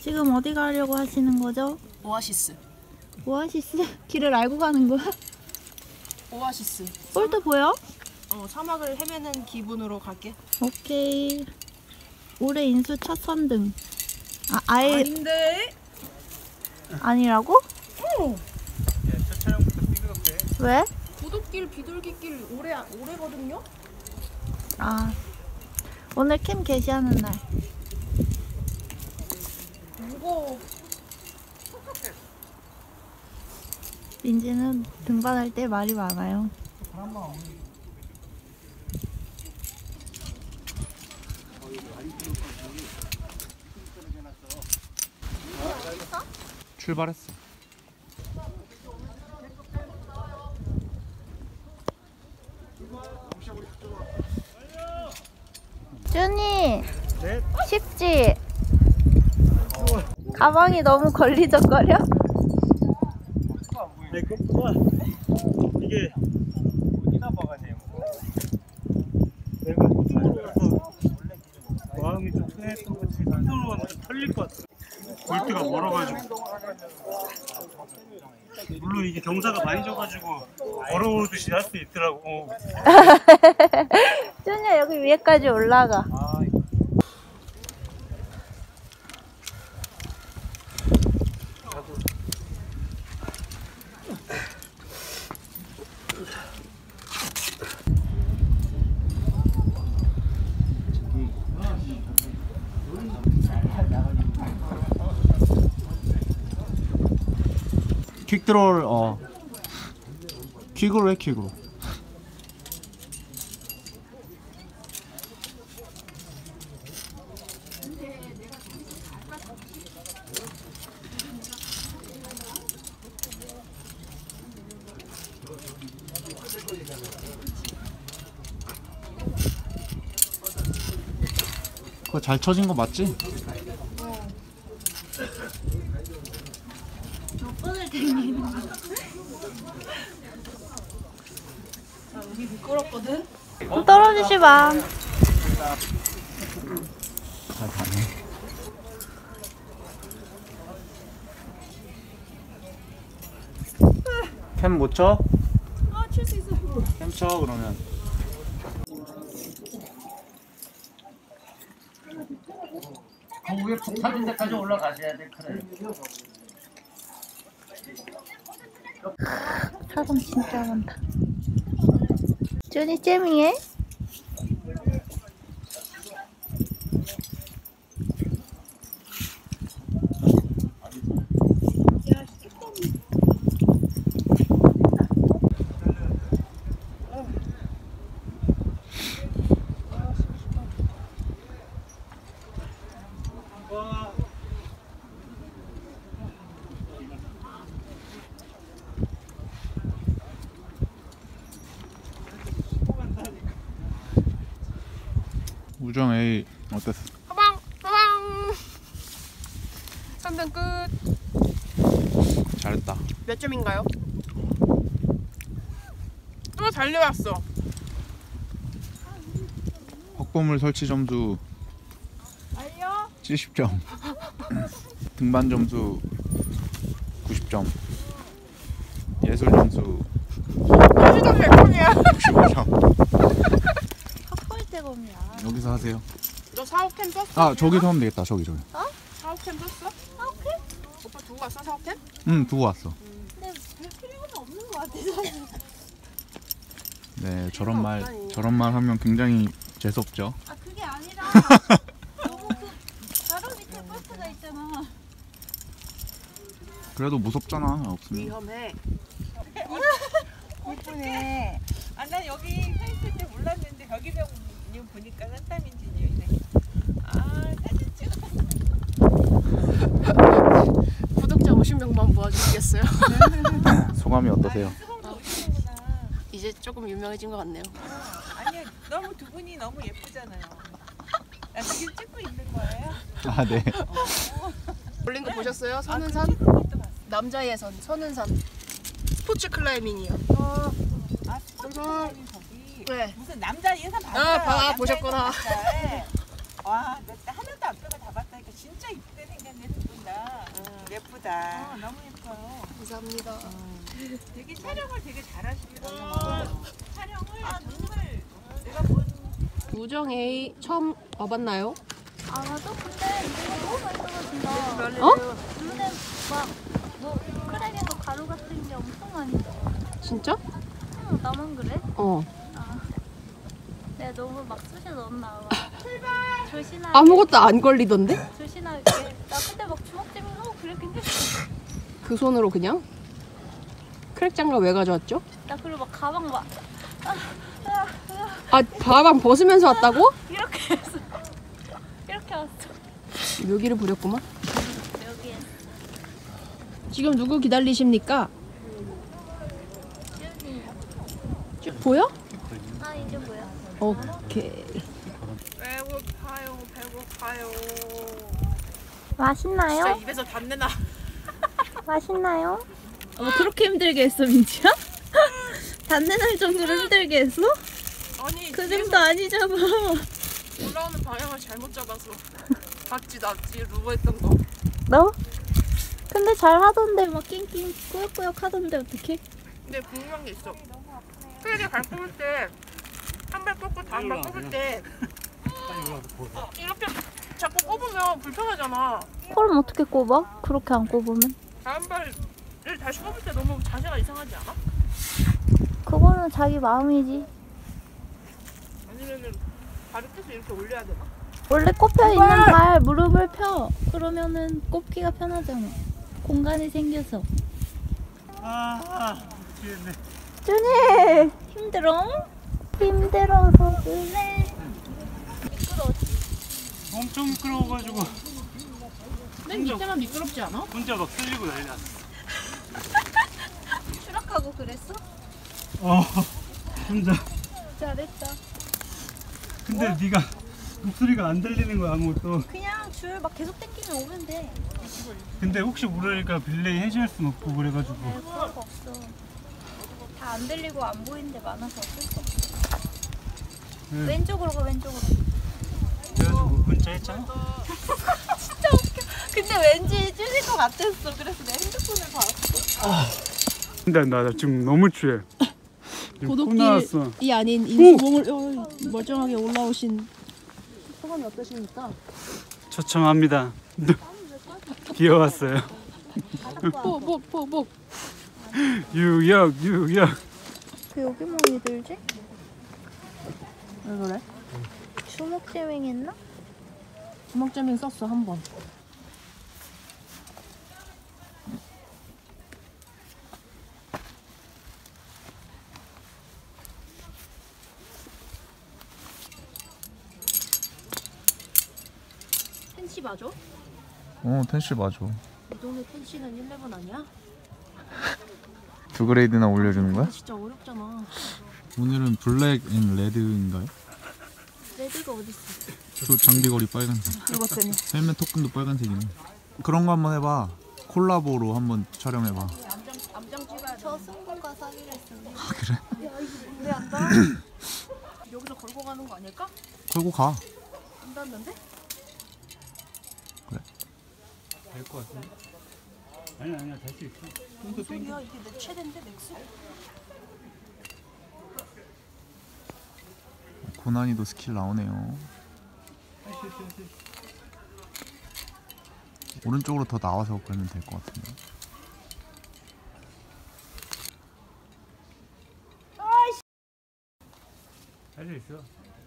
지금 어디 가려고 하시는 거죠? 오아시스. 오아시스? 길을 알고 가는 거야? 오아시스. 폴도 보여? 사막을 헤매는 기분으로 갈게. 오케이. 올해 인수 첫 선등. 아예 아닌데? 아니라고? 어. 첫 촬영부터 삐그덕해. 왜? 고독길 비둘기길 올해거든요? 아, 오늘 캠 게시하는 날. 무거워. 민지는 등반할 때 말이 많아요. 출발했어. 준이 네. 쉽지? 가방이 너무 걸리적거려? 네, 그거구나. 이게 어디다 박아내요? 내가 이쪽으로 가서 마음이 좀 편했던 거지. 이쪽으로 가면 좀 털릴 것 같아. 볼트가 멀어가지고. 물론 이게 경사가 많이 져가지고 걸어오듯이 할 수 있더라고. 준이야 여기 위에까지 올라가. 퀵드롤 퀵으로 해 퀵으로. 그거 잘 쳐진 거 맞지? 여기 미끄럽거든? 떨어지지 마. 잘 가네. 캠 못 쳐? 칠 수 있어. 캠 쳐 그러면. 그 위에 북 터진 데까지 올라가셔야 돼. 그래. 사람 진짜 많다. 준이 잼이해? 우정 A 어땠어? 하방! 선등 끝. 잘했다. 몇 점인가요? 또 달려왔어. 확보물 설치 점수 70점. 등반 점수 90점. 예술 점수 시점 100점이야. 65점. 헛벌대범이야. 여기서 하세요. 너 사업캠 썼어? 아 저기서 하면 되겠다. 저기. 사업캠 썼어? 사업캠? 오빠 두고 왔어 사업캠? 응 두고 왔어. 근데 별 필요는 없는 것 같아 사실. 네 없다니. 저런 말 하면 굉장히 재수없죠. 아 그게 아니라 너무 바로 밑에 버스가 있잖아. 그래도 무섭잖아 없으면. 위험해. 이쁘네. 아, 난 여기 서 있을 때 몰랐는데 벽이병 보니까 산타민지니요. 아, 사진 찍어. 구독자 50명만 모아주시겠어요? 소감이 어떠세요? 이제 조금 유명해진 것 같네요. 아니요, 너무 두 분이 너무 예쁘잖아요. 나 지금 찍고 있는 거예요? 아 네. 올린 거 보셨어요? 아, 선은산? 그 찍은 것도 봤어. 남자의 선 선은산. 스포츠 클라이밍이요. 아, 스포츠클라이밍 거기. 네. 무슨 남자 예산 봤어요. 보셨구나. 와, 나 하나도 안 빼고 다 봤다니까 진짜 이쁘게 생겼네 두 분이. 예쁘다. 너무 예뻐요. 감사합니다. 되게 촬영을 되게 잘하시더라고요. 촬영을 정말 내가 본 우정 A 처음 와봤나요? 아 맞아. 근데 이거 너무 많이 떨어진다. 어? 눈에 막뭐 크랙에도 가루 같은 게 엄청 많이 떠. 진짜? 응, 나만 그래? 어. 내가 너무 막 쑤셔 넣었나 봐. 조신하게. 아무것도 안 걸리던데? 조신하게. 나 그때 막 주먹질을 하고 그랬긴데. 그 손으로 그냥? 크랙 장갑 왜 가져왔죠? 나 그리고 막 가방 막 아, 가방 벗으면서 왔다고? 이렇게 했어. 이렇게 왔어. 묘기를 부렸구만. 여기에. 지금 누구 기다리십니까? 지훈이. 보여? 아 이제 뭐야? 오케이. 배고파요. 배고파요. 맛있나요? 진짜 입에서 단내나. 맛있나요? 뭐 그렇게 힘들게 했어 민지야? 단내 날 정도로 힘들게 했어? 아니 그 뒤에서 정도 아니잖아. 올라오는 방향을 잘못 잡아서 봤지 나 뒤에 누워있던 거. 너? 근데 잘 하던데 막 낑낑 꾸역꾸역 하던데 어떡해? 근데 궁금한 게 있어. 크랙에 발 꼽을 때 한 발 꼽고 다른 발 꼽을 때 이렇게 자꾸 꼽으면 불편하잖아. 그럼 어떻게 꼽아? 그렇게 안 꼽으면? 다른 발을 다시 꼽을 때 너무 자세가 이상하지 않아? 그거는 자기 마음이지. 아니면은 발을 계속 이렇게 올려야 되나? 원래 꼽혀 있는 발 무릎을 펴. 그러면은 꼽기가 편하잖아. 공간이 생겨서. 미치겠네. 준이 힘들어? 힘들어서 그래. 미끄러웠지? 엄청 미끄러워가지고 맨 밑에만 미끄럽지 않아? 혼자 막 쓸리고 난리 났어. 추락하고 그랬어? 혼자. 잘했다. 근데 네가 목소리가 안 들리는 거야 아무것도. 그냥 줄 막 계속 당기면 오면 돼. 근데 혹시 모르니까 빌레이 해줄 순 없고 그래가지고. 네, 그런 거 없어. 다 안 들리고 안 보이는 데 많아서 어쩔 수 없어. 네. 왼쪽으로 가 왼쪽으로. 그래가지고 문자 했잖아. 진짜 웃겨. 근데 왠지 찔릴 것 같았어. 그래서 내 핸드폰을 봤어. 근데 나 지금 너무 취해. 고독길이 아닌 인수봉을 멀쩡하게 올라오신 소감이 어떠십니까? 처참합니다. 귀여웠어요. 뽁뽁뽁뽁. 유역. 그 여기 뭐이 들지? 왜 그래? 주먹재밍 했나? 주먹재밍 썼어 한 번. 텐시 맞아? 텐시 맞아. 이 동네 텐시는 11 아니야? 두 그레이드나 올려주는 거야? 진짜 어렵잖아. 오늘은 블랙 앤 레드인가요? 레드가 어딨어? 저 장비걸이 빨간색. 이것 때문에. 헬멧 토큰도 빨간색이네. 그런 거 한번 해봐. 콜라보로 한번 촬영해봐. 저 승부가 사기로 했어. 아, 그래? 왜 안 닿아? 여기서 걸고 가는 거 아닐까? 걸고 가. 안 닿는데? 될 것 같은데? 아니야 될 수 있어. 무슨 소리야? 이게 내 최대인데 맥스? 고난이도 스킬 나오네요. 오른쪽으로 더 나와서 걸면 될 것 같은데. 할 수 있어.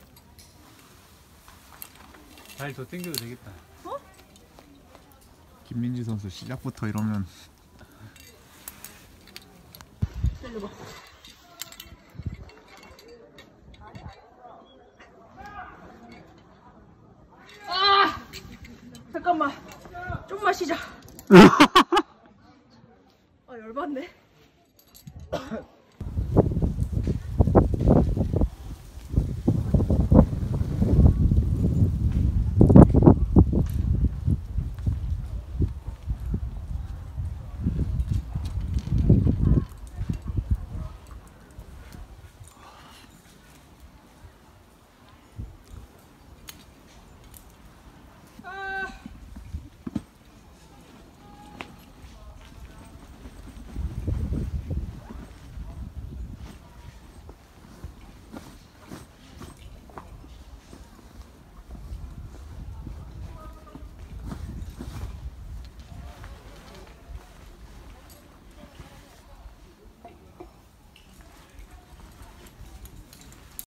발 더 당겨도 되겠다. 김민지 선수 시작부터 이러면 때려봐. 잠깐만. 좀만 쉬자. 아 열받네.